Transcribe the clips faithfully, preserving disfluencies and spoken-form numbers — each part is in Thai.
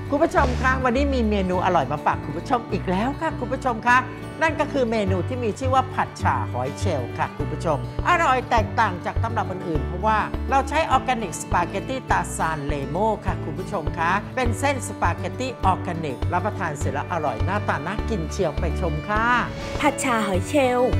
คุณผู้ชมคะวันนี้มีเมนูอร่อยมาฝากคุณผู้ชมอีกแล้วค่ะคุณผู้ชมคะนั่นก็คือเมนูที่มีชื่อว่าผัดฉ่าหอยเชลล์ค่ะคุณผู้ชมอร่อยแตกต่างจากตำรับอื่นๆเพราะว่าเราใช้ออร์แกนิกสปาเกตตี้ตาซานเลโมค่ะคุณผู้ชมคะเป็นเส้นสปาเกตตี้ออร์แกนิกรับประทานเสร็จแล้วอร่อยหน้าตาน่ากินเชียวไปชมค่ะผัดฉ่าหอยเชลล์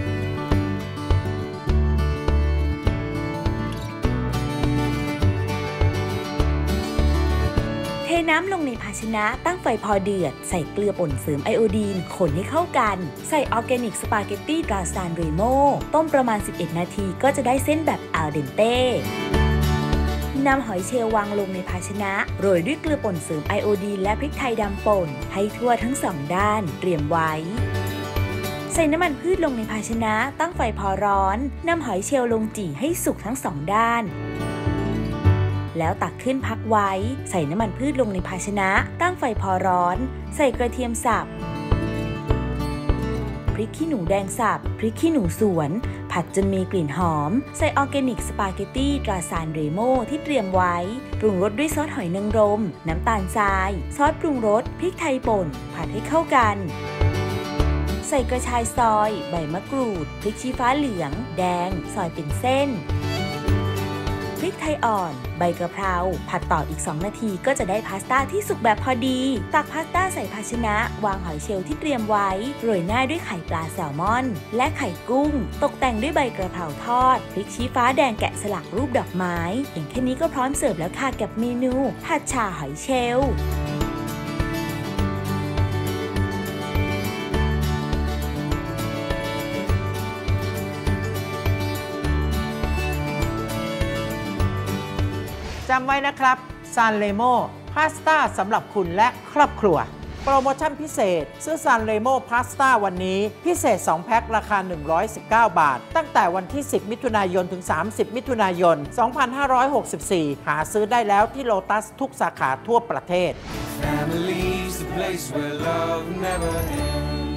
เทน้ำลงในภาชนะตั้งไฟพอเดือดใส่เกลือป่นเสริมไอโอดีนคนให้เข้ากันใส่ออร์แกนิกสปาเกตตี้ตราซานเรโมต้มประมาณสิบเอ็ดนาทีก็จะได้เส้นแบบอัลเดนเต้นำหอยเชลล์วางลงในภาชนะโรยด้วยเกลือป่นเสริมไอโอดีนและพริกไทยดำป่นให้ทั่วทั้งสองด้านเตรียมไว้ใส่น้ำมันพืชลงในภาชนะตั้งไฟพอร้อนนำหอยเชลล์ลงจี่ให้สุกทั้งสองด้านแล้วตักขึ้นพักไว้ใส่น้ำมันพืชลงในภาชนะตั้งไฟพอร้อนใส่กระเทียมสับพริกขี้หนูแดงสับพริกขี้หนูสวนผัดจนมีกลิ่นหอมใส่ออร์แกนิกสปาเกตตี้ตราซานเรโมที่เตรียมไว้ปรุงรสด้วยซอสหอยนางรมน้ำตาลทรายซอสปรุงรสพริกไทยป่นผัดให้เข้ากันใส่กระชายซอยใบมะกรูดพริกชี้ฟ้าเหลืองแดงซอยเป็นเส้นพริกไทยอ่อนใบกะเพราผัดต่ออีกสองนาทีก็จะได้พาสต้าที่สุกแบบพอดีตักพาสต้าใส่ภาชนะวางหอยเชลล์ที่เตรียมไว้โรยหน้าด้วยไข่ปลาแซลมอนและไข่กุ้งตกแต่งด้วยใบกระเพราทอดพริกชี้ฟ้าแดงแกะสลักรูปดอกไม้อย่างแค่นี้ก็พร้อมเสิร์ฟแล้วค่ะกับเมนูผัดฉ่าหอยเชลล์จำไว้นะครับซานเลโมพาสต้าสำหรับคุณและครอบครัวโปรโมชั่นพิเศษซื้อซานเลโมพาสต้าวันนี้พิเศษสองแพ็คราคาหนึ่งร้อยสิบเก้าบาทตั้งแต่วันที่สิบมิถุนายนถึงสามสิบมิถุนายนสองพันห้าร้อยหกสิบสี่หาซื้อได้แล้วที่โลตัสทุกสาขาทั่วประเทศ Family's the place where love never ends